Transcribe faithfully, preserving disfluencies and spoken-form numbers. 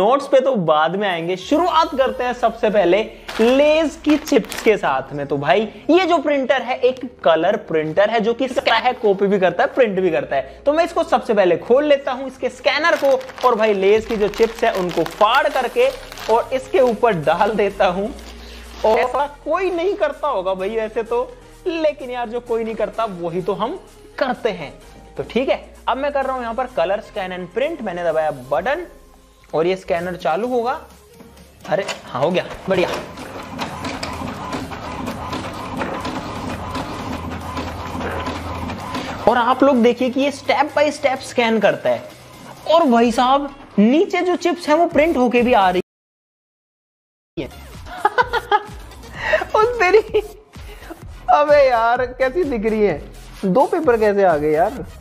Notes पे तो बाद में आएंगे, शुरुआत करते हैं सबसे पहले लेज की चिप्स के साथ में। तो भाई ये जो प्रिंटर है एक कलर प्रिंटर है जो कि है, कॉपी भी करता है, प्रिंट भी करता है। तो मैं इसको सबसे पहले खोल लेता हूं इसके स्कैनर को, और भाई लेज की जो चिप्स है उनको फाड़ करके और इसके ऊपर डाल देता हूं। और ऐसा कोई नहीं करता होगा भाई ऐसे तो, लेकिन यार जो कोई नहीं करता वही तो हम करते हैं। तो ठीक है, अब मैं कर रहा हूं यहां पर कलर स्कैन एंड प्रिंट। मैंने दबाया बटन और ये स्कैनर चालू होगा। अरे हाँ, हो गया, बढ़िया। और आप लोग देखिए कि ये स्टेप बाय स्टेप स्कैन करता है। और भाई साहब नीचे जो चिप्स है वो प्रिंट होके भी आ रही है। उस तेरी, अबे यार कैसी दिख रही है, दो पेपर कैसे आ गए यार।